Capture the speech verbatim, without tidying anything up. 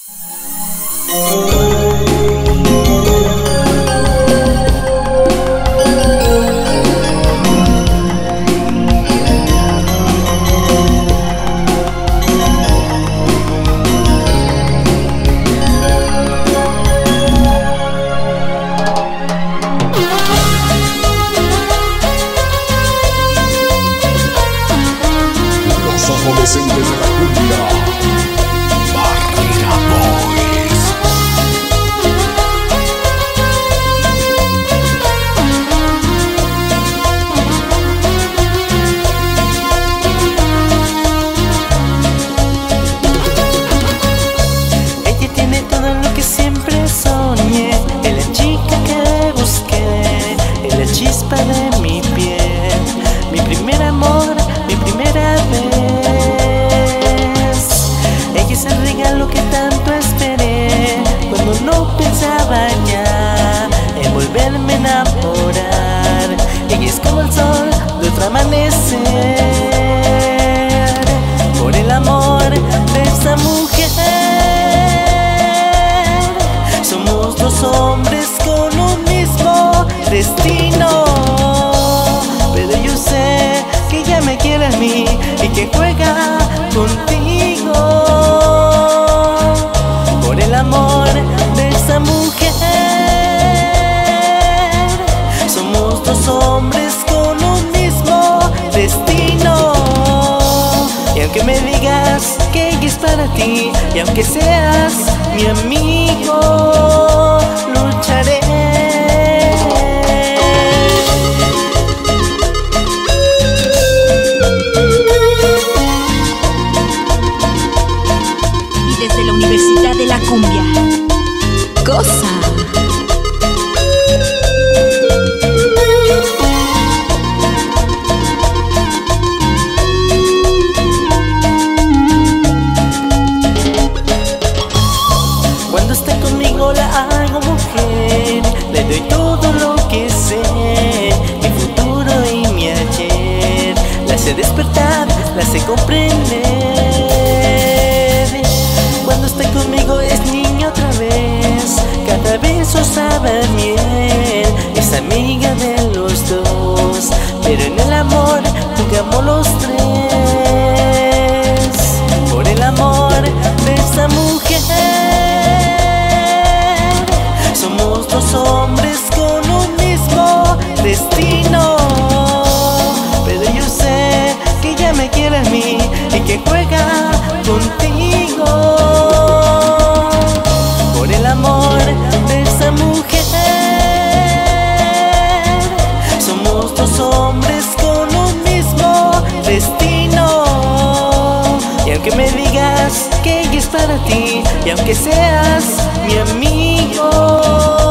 Los adolescentes de la cumbia, Barrera Boys. Ella tiene todo lo que siempre soñé, es la chica que busqué, es la chispa de mi piel, mi primer amor, mi primera vez. Ella es el regalo que tanto esperé, cuando no pensaba ya en volverme a enamorar. Ella es como el sol de otro amanecer, por el amor de esa mujer. Somos dos hombres con un mismo destino, pero yo sé que ella me quiere a mí y que juega contigo. Por el amor de esa mujer, somos dos hombres con un mismo destino. Y aunque me digas que ella es para ti, y aunque seas mi amigo, lucharé. Y desde la Universidad de la Cumbia, Cosa. Cuando está conmigo la hago mujer, le doy todo lo que sé, mi futuro y mi ayer, la sé despertar, la sé comprender. Cuando está conmigo es niña otra vez, cada beso sabe a miel, es amiga de los dos, pero en el amor jugamos los tres. Por el amor de esa mujer, somos dos hombres con un mismo destino, pero yo sé que ella me quiere a mí y que juega contigo. Por el amor de esa mujer, somos dos hombres con un mismo destino. Y aunque me digas que ella es para ti, y aunque seas mi amigo,